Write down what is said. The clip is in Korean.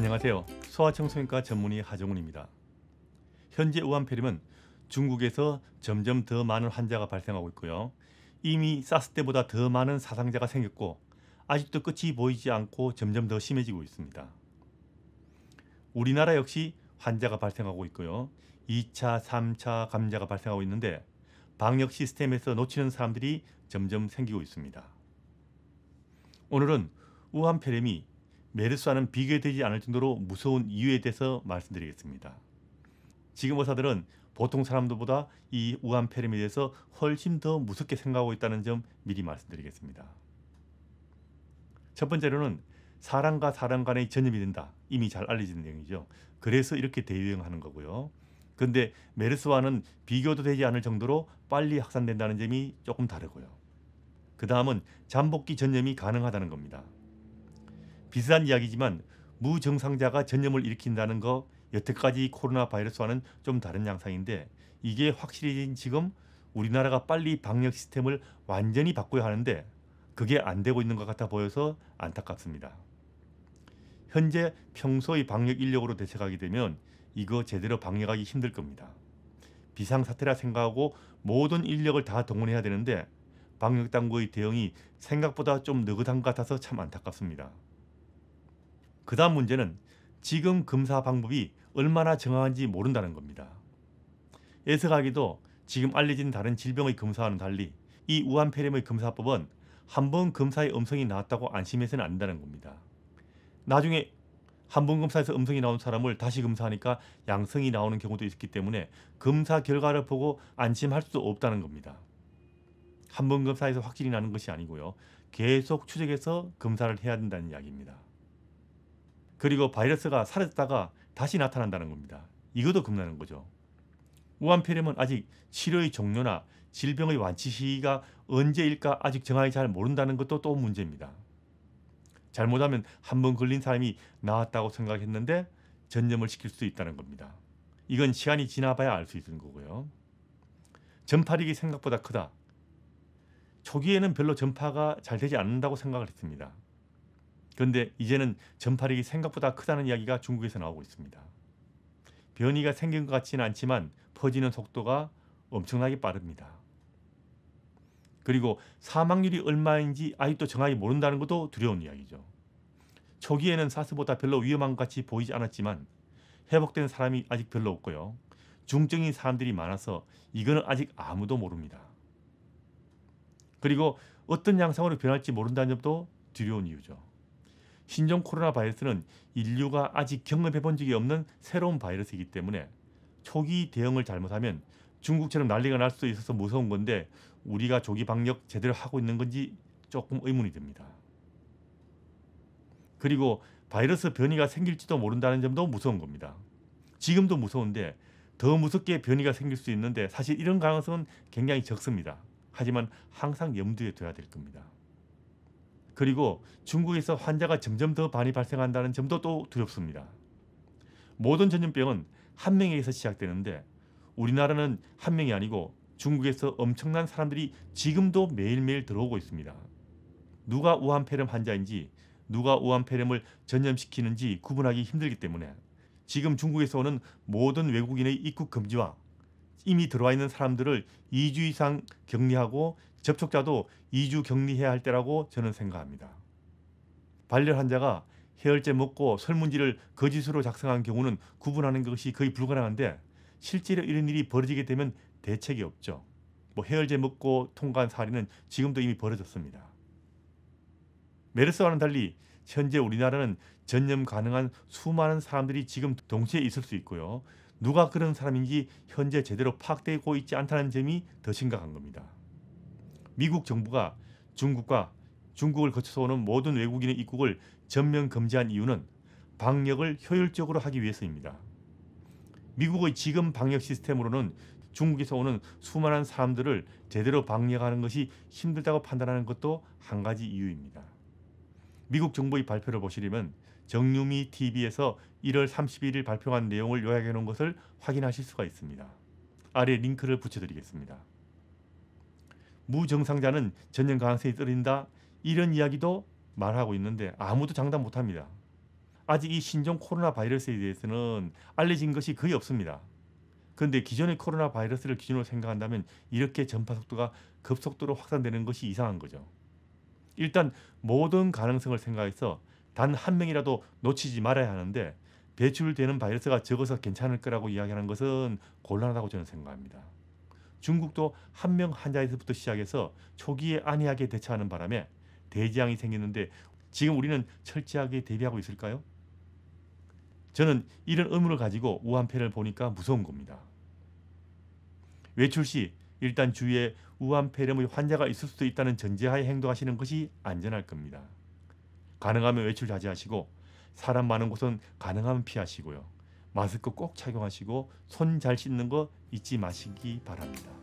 안녕하세요. 소아청소년과 전문의 하정훈입니다. 현재 우한폐렴은 중국에서 점점 더 많은 환자가 발생하고 있고요. 이미 사스 때보다 더 많은 사상자가 생겼고 아직도 끝이 보이지 않고 점점 더 심해지고 있습니다. 우리나라 역시 환자가 발생하고 있고요. 2차, 3차 감염자가 발생하고 있는데 방역 시스템에서 놓치는 사람들이 점점 생기고 있습니다. 오늘은 우한폐렴이 메르스와는 비교되지 않을 정도로 무서운 이유에 대해서 말씀드리겠습니다. 지금 의사들은 보통 사람들보다 이 우한폐렴에 대해서 훨씬 더 무섭게 생각하고 있다는 점 미리 말씀드리겠습니다. 첫 번째로는 사람과 사람 간의 전염이 된다. 이미 잘 알려진 내용이죠. 그래서 이렇게 대유행하는 거고요. 그런데 메르스와는 비교도 되지 않을 정도로 빨리 확산된다는 점이 조금 다르고요. 그 다음은 잠복기 전염이 가능하다는 겁니다. 비슷한 이야기지만 무증상자가 전염을 일으킨다는 거 여태까지 코로나 바이러스와는 좀 다른 양상인데 이게 확실해진 지금 우리나라가 빨리 방역 시스템을 완전히 바꿔야 하는데 그게 안 되고 있는 것 같아 보여서 안타깝습니다. 현재 평소의 방역 인력으로 대책하게 되면 이거 제대로 방역하기 힘들 겁니다. 비상사태라 생각하고 모든 인력을 다 동원해야 되는데 방역당국의 대응이 생각보다 좀 느긋한 것 같아서 참 안타깝습니다. 그 다음 문제는 지금 검사 방법이 얼마나 정확한지 모른다는 겁니다. 애석하게도 지금 알려진 다른 질병의 검사와는 달리 이 우한폐렴의 검사법은 한번 검사에 음성이 나왔다고 안심해서는 안 된다는 겁니다. 나중에 한 번 검사에서 음성이 나온 사람을 다시 검사하니까 양성이 나오는 경우도 있기 때문에 검사 결과를 보고 안심할 수도 없다는 겁니다. 한 번 검사에서 확실히 나는 것이 아니고요. 계속 추적해서 검사를 해야 된다는 이야기입니다. 그리고 바이러스가 사라졌다가 다시 나타난다는 겁니다. 이것도 겁나는 거죠. 우한폐렴은 아직 치료의 종료나 질병의 완치 시기가 언제일까 아직 정확히 잘 모른다는 것도 또 문제입니다. 잘못하면 한 번 걸린 사람이 나았다고 생각했는데 전염을 시킬 수 있다는 겁니다. 이건 시간이 지나봐야 알 수 있는 거고요. 전파력이 생각보다 크다. 초기에는 별로 전파가 잘 되지 않는다고 생각을 했습니다. 그런데 이제는 전파력이 생각보다 크다는 이야기가 중국에서 나오고 있습니다. 변이가 생긴 것 같지는 않지만 퍼지는 속도가 엄청나게 빠릅니다. 그리고 사망률이 얼마인지 아직도 정확히 모른다는 것도 두려운 이야기죠. 초기에는 사스보다 별로 위험한 것 같이 보이지 않았지만 회복된 사람이 아직 별로 없고요. 중증인 사람들이 많아서 이거는 아직 아무도 모릅니다. 그리고 어떤 양상으로 변할지 모른다는 점도 두려운 이유죠. 신종 코로나 바이러스는 인류가 아직 경험해 본 적이 없는 새로운 바이러스이기 때문에 초기 대응을 잘못하면 중국처럼 난리가 날 수도 있어서 무서운 건데 우리가 조기 방역 제대로 하고 있는 건지 조금 의문이 듭니다. 그리고 바이러스 변이가 생길지도 모른다는 점도 무서운 겁니다. 지금도 무서운데 더 무섭게 변이가 생길 수 있는데 사실 이런 가능성은 굉장히 적습니다. 하지만 항상 염두에 둬야 될 겁니다. 그리고 중국에서 환자가 점점 더 많이 발생한다는 점도 또 두렵습니다. 모든 전염병은 한 명에게서 시작되는데 우리나라는 한 명이 아니고 중국에서 엄청난 사람들이 지금도 매일매일 들어오고 있습니다. 누가 우한폐렴 환자인지 누가 우한폐렴을 전염시키는지 구분하기 힘들기 때문에 지금 중국에서 오는 모든 외국인의 입국 금지와 이미 들어와 있는 사람들을 2주 이상 격리하고 접촉자도 2주 격리해야 할 때라고 저는 생각합니다. 발열 환자가 해열제 먹고 설문지를 거짓으로 작성한 경우는 구분하는 것이 거의 불가능한데 실제로 이런 일이 벌어지게 되면 대책이 없죠. 해열제 먹고 통과한 사례는 지금도 이미 벌어졌습니다. 메르스와는 달리 현재 우리나라는 전염 가능한 수많은 사람들이 지금 동시에 있을 수 있고요. 누가 그런 사람인지 현재 제대로 파악되고 있지 않다는 점이 더 심각한 겁니다. 미국 정부가 중국을 거쳐서 오는 모든 외국인의 입국을 전면 금지한 이유는 방역을 효율적으로 하기 위해서입니다. 미국의 지금 방역 시스템으로는 중국에서 오는 수많은 사람들을 제대로 방역하는 것이 힘들다고 판단하는 것도 한 가지 이유입니다. 미국 정부의 발표를 보시려면 정유미 TV에서 1월 31일 발표한 내용을 요약해 놓은 것을 확인하실 수가 있습니다. 아래 링크를 붙여드리겠습니다. 무증상자는 전염 가능성이 떨어진다 이런 이야기도 말하고 있는데 아무도 장담 못합니다. 아직 이 신종 코로나 바이러스에 대해서는 알려진 것이 거의 없습니다. 그런데 기존의 코로나 바이러스를 기준으로 생각한다면 이렇게 전파 속도가 급속도로 확산되는 것이 이상한 거죠. 일단 모든 가능성을 생각해서 단 한 명이라도 놓치지 말아야 하는데 배출되는 바이러스가 적어서 괜찮을 거라고 이야기하는 것은 곤란하다고 저는 생각합니다. 중국도 한 명 환자에서부터 시작해서 초기에 안이하게 대처하는 바람에 대재앙이 생겼는데 지금 우리는 철저하게 대비하고 있을까요? 저는 이런 의문을 가지고 우한폐를 보니까 무서운 겁니다. 외출 시 일단 주위에 우한폐렴의 환자가 있을 수도 있다는 전제하에 행동하시는 것이 안전할 겁니다. 가능하면 외출 자제하시고 사람 많은 곳은 가능하면 피하시고요. 마스크 꼭 착용하시고 손 잘 씻는 거 잊지 마시기 바랍니다.